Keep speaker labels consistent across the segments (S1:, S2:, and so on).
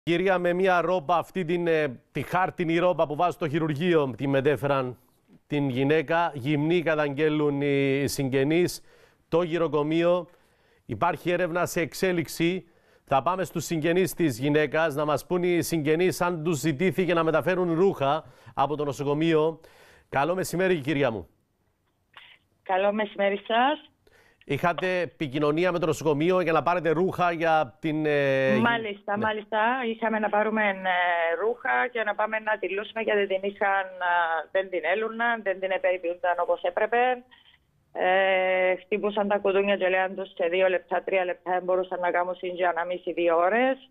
S1: Κυρία, με μια ρόμπα, αυτή τη χάρτινη ρόμπα που βάζει στο χειρουργείο, τη μετέφεραν την γυναίκα. Γυμνή καταγγέλουν οι συγγενείς. Το γυροκομείο, υπάρχει έρευνα σε εξέλιξη. Θα πάμε στους συγγενείς της γυναίκας να μας πούν οι συγγενείς αν τους ζητήθηκε να μεταφέρουν ρούχα από το νοσοκομείο. Καλό μεσημέρι, κυρία μου.
S2: Καλό μεσημέρι σας.
S1: Είχατε επικοινωνία με το νοσοκομείο για να πάρετε ρούχα για την...
S2: Μάλιστα,
S1: ναι.
S2: μάλιστα. Είχαμε να πάρουμε ρούχα και να πάμε να τη λούσουμε γιατί δεν την έλουναν, δεν την επεριποιούνταν όπως έπρεπε. Χτύπουσαν τα κουδούνια και λέγαν τους σε 2 λεπτά, 3 λεπτά δεν μπορούσαν να κάνουν για ανάμιση 2 ώρες.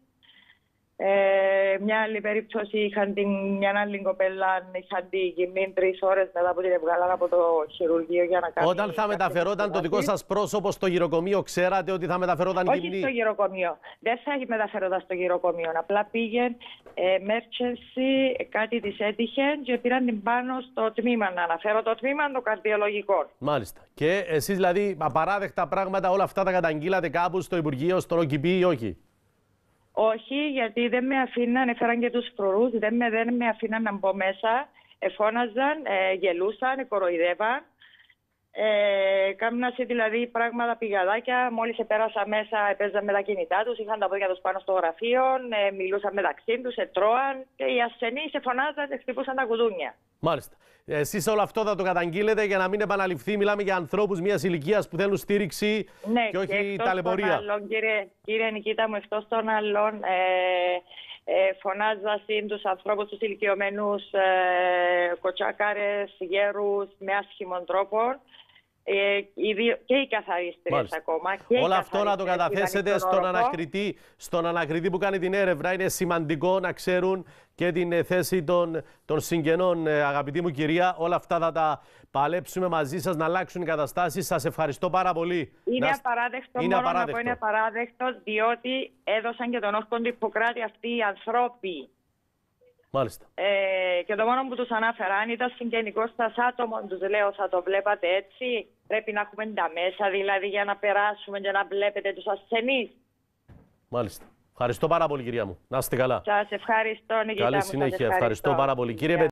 S2: Μια άλλη περίπτωση είχαν μια άλλη κοπέλα, είχαν τη γυμνή 3 ώρες μετά που την έβγαλαν από το χειρουργείο για να κάνει.
S1: Όταν θα μεταφερόταν το δικό σας πρόσωπο στο γυροκομείο, ξέρατε ότι θα μεταφερόταν γυμνή?
S2: Όχι στο γυροκομείο. Δεν θα μεταφερόταν στο γυροκομείο. Απλά πήγε emergency, κάτι της έτυχε και πήραν την πάνω στο τμήμα. Να αναφέρω το τμήμα, το καρδιολογικό.
S1: Μάλιστα. Και εσείς δηλαδή απαράδεκτα πράγματα όλα αυτά τα καταγγείλατε κάπου στο Υπουργείο, στον ΟΚΙΠΗ ή όχι?
S2: Όχι, γιατί δεν με αφήναν, έφεραν και τους φρουρούς, δεν με αφήναν να μπω μέσα. Εφώναζαν, γελούσαν, κοροϊδεύαν. Κάμνασε δηλαδή πράγματα πηγαδάκια. Μόλις πέρασα μέσα, έπαιζαν με τα κινητά τους, είχαν τα πόδια τους πάνω στο γραφείο, μιλούσαν μεταξύ τους, τρώαν και οι ασθενείς φωνάζαν, χτυπούσαν τα κουδούνια.
S1: Μάλιστα. Εσείς όλο αυτό θα το καταγγείλετε για να μην επαναληφθεί? Μιλάμε για ανθρώπους μιας ηλικίας που θέλουν στήριξη, ναι, και όχι ταλαιπωρία.
S2: Άλλων, κύριε Νικήτα μου, εκτός των άλλων, φωνάζα τους ανθρώπους, τους ηλικιωμένους, κοτσάκαρες, γέρους, με άσχημων τρόπων. Και οι καθαρίστριες ακόμα. Και
S1: όλο αυτό να το καταθέσετε στον ανακριτή που κάνει την έρευνα. Είναι σημαντικό να ξέρουν και την θέση των συγγενών, αγαπητή μου κυρία. Όλα αυτά θα τα παλέψουμε μαζί σας να αλλάξουν οι καταστάσεις. Σας ευχαριστώ πάρα πολύ.
S2: Είναι απαράδεκτο, είναι απαράδεκτο, διότι έδωσαν και τον όρκο του Ιπποκράτη αυτοί οι ανθρώποι.
S1: Μάλιστα.
S2: Και το μόνο που τους ανάφερα, αν ήταν συγγενικός σας άτομο, τους λέω, θα το βλέπατε έτσι. Πρέπει να έχουμε τα μέσα δηλαδή για να περάσουμε και να βλέπετε τους ασθενείς.
S1: Μάλιστα. Ευχαριστώ πάρα πολύ, κυρία μου. Να είστε καλά.
S2: Σας ευχαριστώ, Νικήτα μου.
S1: Καλή συνέχεια. Ευχαριστώ πάρα πολύ. Κύριε